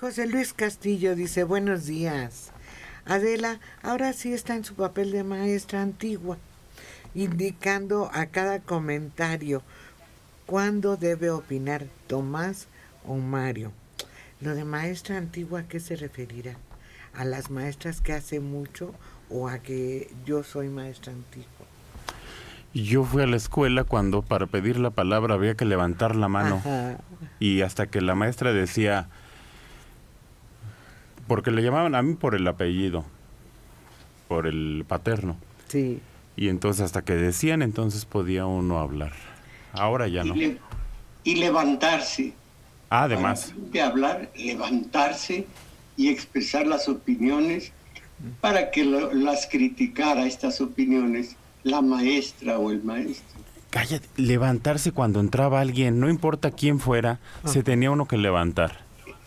José Luis Castillo dice, buenos días. Adela, ahora sí está en su papel de maestra antigua, indicando a cada comentario cuándo debe opinar Tomás o Mario. Lo de maestra antigua, ¿a qué se referirá? ¿A las maestras que hace mucho o a que yo soy maestra antigua? Yo fui a la escuela cuando para pedir la palabra había que levantar la mano. Ajá. Y hasta que la maestra decía, porque le llamaban a mí por el apellido, por el paterno. Sí. Y entonces hasta que decían, entonces podía uno hablar. Ahora ya no. Y levantarse. Además. De hablar, levantarse y expresar las opiniones para que las criticara estas opiniones la maestra o el maestro. Cállate, levantarse cuando entraba alguien, no importa quién fuera, se tenía uno que levantar.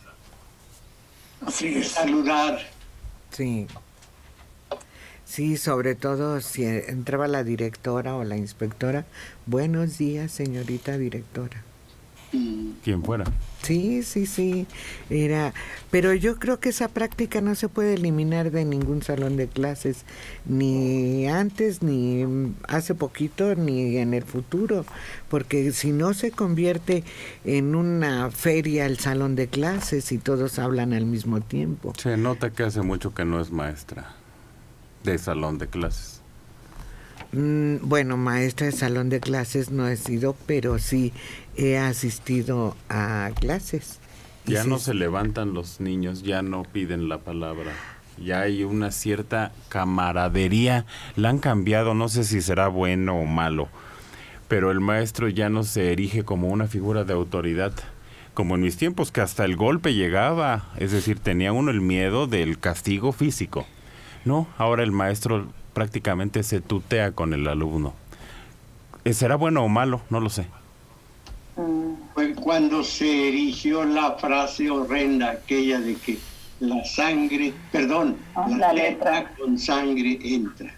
Sí, saludar. Sí. Sí, sobre todo si entraba la directora o la inspectora. Buenos días, señorita directora. Quien fuera. Sí, sí, sí. Pero yo creo que esa práctica no se puede eliminar de ningún salón de clases, ni antes, ni hace poquito, ni en el futuro, porque si no se convierte en una feria el salón de clases y todos hablan al mismo tiempo. Se nota que hace mucho que no es maestra de salón de clases. Bueno, maestra de salón de clases no he sido, pero sí he asistido a clases. Ya no se levantan los niños, ya no piden la palabra. Ya hay una cierta camaradería. La han cambiado, no sé si será bueno o malo, pero el maestro ya no se erige como una figura de autoridad, como en mis tiempos, que hasta el golpe llegaba. Es decir, tenía uno el miedo del castigo físico. No, ahora el maestro prácticamente se tutea con el alumno. ¿Será bueno o malo? No lo sé. Fue cuando se erigió la frase horrenda aquella de que la sangre, la letra con sangre entra.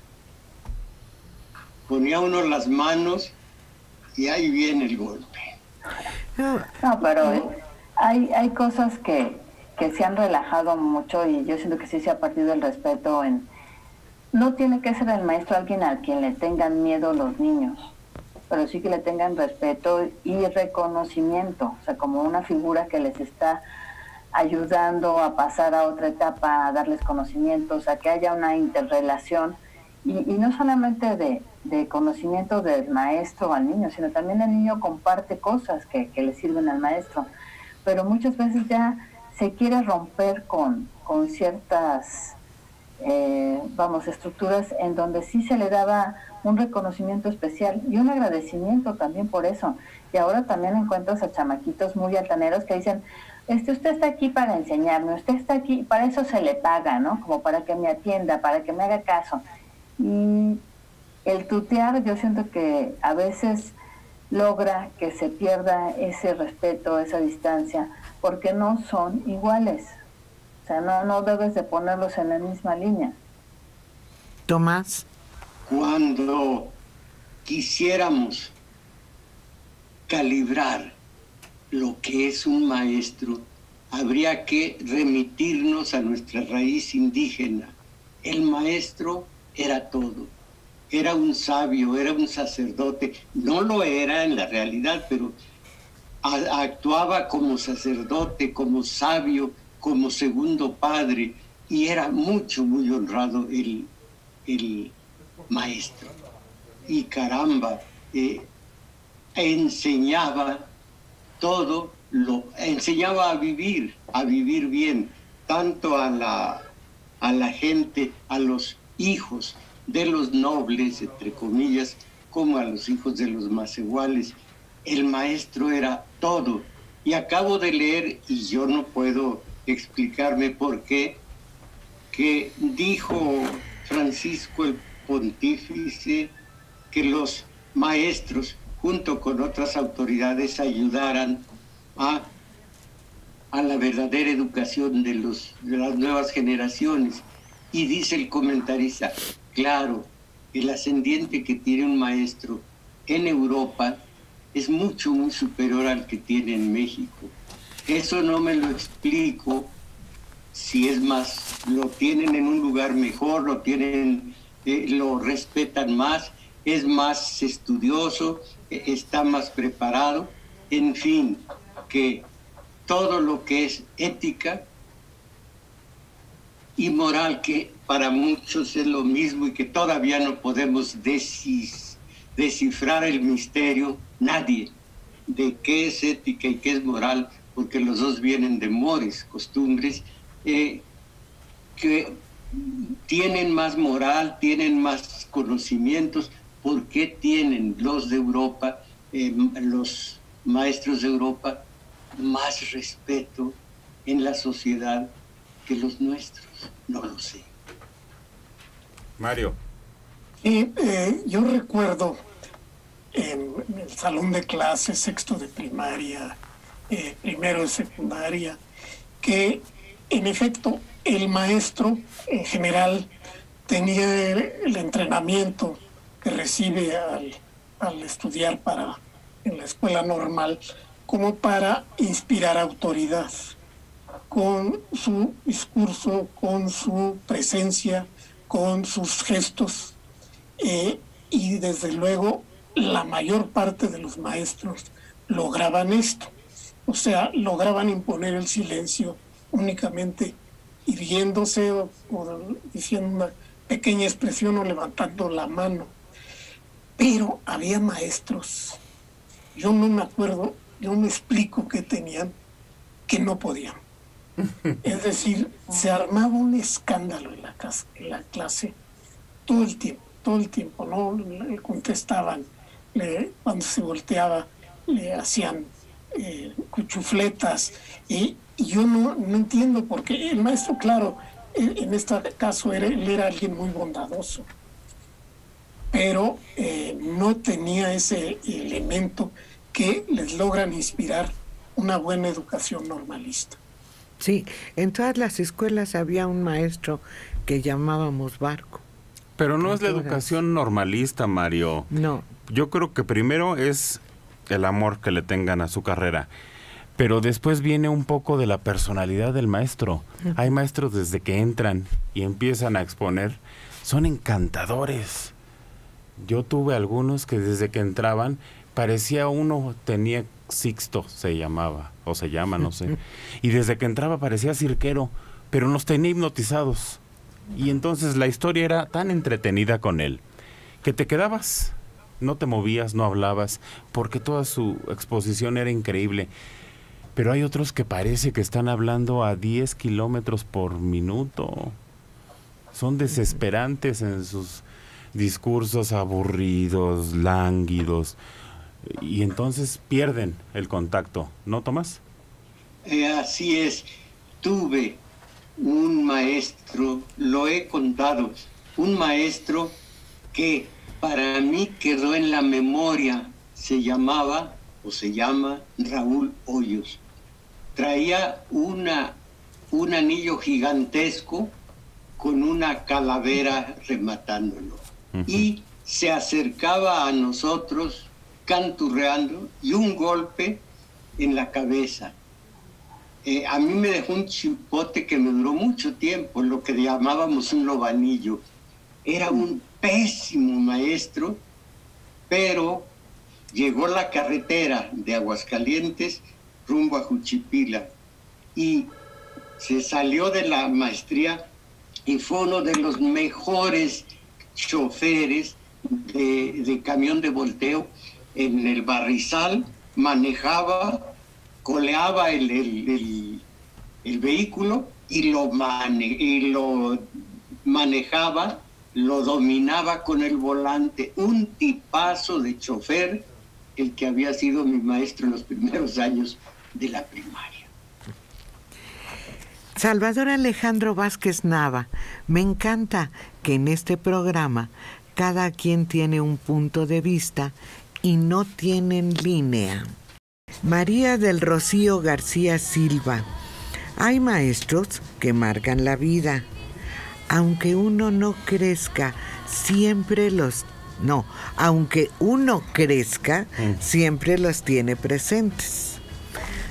Ponía uno las manos y ahí viene el golpe. No, pero hay cosas que se han relajado mucho y yo siento que sí se ha perdido el respeto en... No tiene que ser el maestro alguien a quien le tengan miedo los niños, pero sí que le tengan respeto y reconocimiento, o sea, como una figura que les está ayudando a pasar a otra etapa, a darles conocimientos, a que haya una interrelación, y no solamente de conocimiento del maestro al niño, sino también el niño comparte cosas que le sirven al maestro, pero muchas veces ya se quiere romper con ciertas... estructuras en donde sí se le daba un reconocimiento especial y un agradecimiento también por eso. Y ahora también encuentras a chamaquitos muy altaneros que dicen, usted está aquí para enseñarme, usted está aquí, para eso se le paga, ¿no? Como para que me atienda, para que me haga caso. Y el tutear, yo siento que a veces logra que se pierda ese respeto, esa distancia, porque no son iguales. O sea, no debes de ponerlos en la misma línea. Tomás. Cuando quisiéramos calibrar lo que es un maestro, habría que remitirnos a nuestra raíz indígena. El maestro era todo. Era un sabio, era un sacerdote. No lo era en la realidad, pero actuaba como sacerdote, como sabio, como segundo padre, y era muy honrado el maestro. Y caramba, enseñaba todo, enseñaba a vivir bien, tanto a la gente, a los hijos de los nobles, entre comillas, como a los hijos de los más iguales. El maestro era todo. Y acabo de leer, y yo no puedo explicarme por qué, que dijo Francisco el Pontífice que los maestros, junto con otras autoridades, ayudaran a la verdadera educación de las nuevas generaciones. Y dice el comentarista, claro, el ascendiente que tiene un maestro en Europa es muy superior al que tiene en México. Eso no me lo explico si es más, lo tienen en un lugar mejor, lo respetan más, es más estudioso, está más preparado, en fin, que todo lo que es ética y moral, que para muchos es lo mismo y que todavía no podemos descifrar el misterio, nadie, de qué es ética y qué es moral, porque los dos vienen de mores, costumbres, que tienen más moral, tienen más conocimientos. ¿Por qué tienen los de Europa, los maestros de Europa, más respeto en la sociedad que los nuestros? No lo sé. Mario. Yo recuerdo en el salón de clases, sexto de primaria, primero de secundaria, que en efecto el maestro en general tenía el entrenamiento que recibe al estudiar en la escuela normal, como para inspirar autoridad, con su discurso, con su presencia, con sus gestos, y desde luego la mayor parte de los maestros lograban esto, o sea, lograban imponer el silencio únicamente irguiéndose o diciendo una pequeña expresión o levantando la mano. Pero había maestros, yo no me acuerdo, yo me explico qué tenían, que no podían. Es decir, se armaba un escándalo en la clase todo el tiempo, ¿no? Le contestaban, cuando se volteaba, le hacían cuchufletas, y yo no entiendo por qué. El maestro, claro, en este caso él era alguien muy bondadoso, pero no tenía ese elemento que les logran inspirar una buena educación normalista. Sí, en todas las escuelas había un maestro que llamábamos Barco. Pero no es la educación normalista, Mario. No. Yo creo que primero es el amor que le tengan a su carrera, pero después viene un poco de la personalidad del maestro. Uh-huh. Hay maestros desde que entran y empiezan a exponer, son encantadores. Yo tuve algunos que desde que entraban, parecía uno, tenía Sixto, se llamaba, o se llama, no sé. Y desde que entraba parecía cirquero, pero nos tenía hipnotizados. Y entonces la historia era tan entretenida con él, que te quedabas, no te movías, no hablabas, porque toda su exposición era increíble. Pero hay otros que parece que están hablando a 10 kilómetros por minuto. Son desesperantes en sus discursos, aburridos, lánguidos, y entonces pierden el contacto, ¿no, Tomás? Así es. Tuve un maestro, lo he contado, un maestro que para mí quedó en la memoria, se llamaba o se llama Raúl Hoyos. Traía un anillo gigantesco con una calavera rematándolo. Uh-huh. Y se acercaba a nosotros canturreando y un golpe en la cabeza. A mí me dejó un chipote que me duró mucho tiempo, lo que llamábamos un lobanillo. Era un pésimo maestro, pero llegó la carretera de Aguascalientes rumbo a Juchipila y se salió de la maestría y fue uno de los mejores choferes de camión de volteo en el Barrizal. Manejaba, coleaba el vehículo y lo manejaba, lo dominaba con el volante. Un tipazo de chofer, el que había sido mi maestro en los primeros años de la primaria. Salvador Alejandro Vázquez Nava, me encanta que en este programa cada quien tiene un punto de vista y no tienen línea. María del Rocío García Silva, hay maestros que marcan la vida. Aunque uno no crezca, siempre aunque uno crezca, siempre los tiene presentes.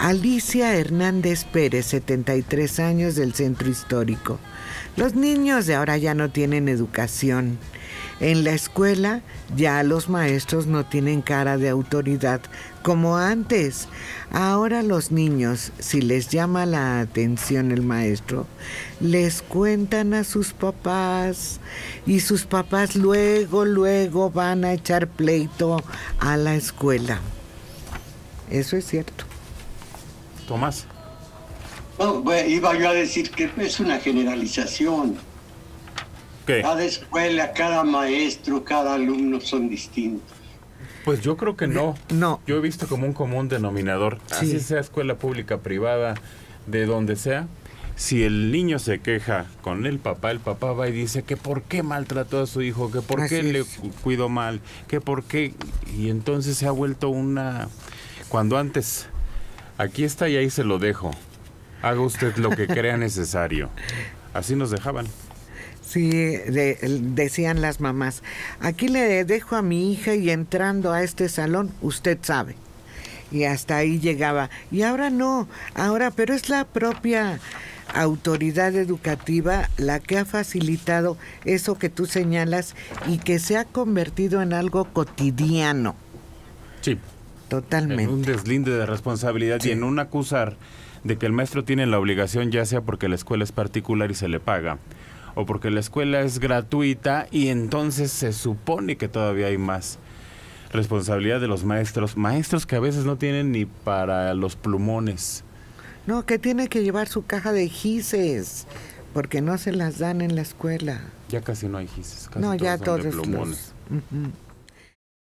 Alicia Hernández Pérez, 73 años, del Centro Histórico. Los niños de ahora ya no tienen educación. En la escuela ya los maestros no tienen cara de autoridad como antes. Ahora los niños, si les llama la atención el maestro, les cuentan a sus papás y sus papás luego van a echar pleito a la escuela. Eso es cierto. Tomás. No, iba yo a decir que es una generalización. ¿Qué? Cada escuela, cada maestro, cada alumno son distintos. Pues yo creo que no. No. Yo he visto como un común denominador, Sí. así sea escuela pública, privada, de donde sea. Si el niño se queja con el papá va y dice que por qué maltrató a su hijo, que por qué Así le es. cuidó mal, que por qué... Y entonces se ha vuelto una... Cuando antes, aquí está y ahí se lo dejo. Haga usted lo que crea necesario. Así nos dejaban. Sí, decían las mamás, aquí le dejo a mi hija y entrando a este salón, usted sabe. Y hasta ahí llegaba. Y ahora no, pero es la propia autoridad educativa la que ha facilitado eso que tú señalas y que se ha convertido en algo cotidiano. Sí. Totalmente. En un deslinde de responsabilidad Sí. y en un acusar de que el maestro tiene la obligación, ya sea porque la escuela es particular y se le paga, o porque la escuela es gratuita y entonces se supone que todavía hay más responsabilidad de los maestros. Maestros que a veces no tienen ni para los plumones. No, que tiene que llevar su caja de gises, porque no se las dan en la escuela. Ya casi no hay gises. Casi No, ya son de todos plumones. los... Ujú.